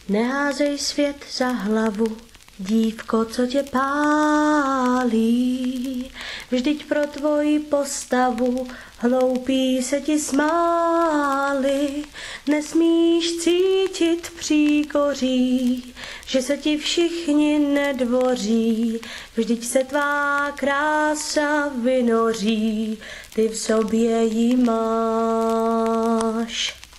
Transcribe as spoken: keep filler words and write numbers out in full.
Neházej svět za hlavu, dívko, co tě pálí. Vždyť pro tvoji postavu hloupí se ti smáli. Nesmíš cítit příkoří, že se ti všichni nedvoří. Vždyť se tvá krása vynoří, ty v sobě jí máš.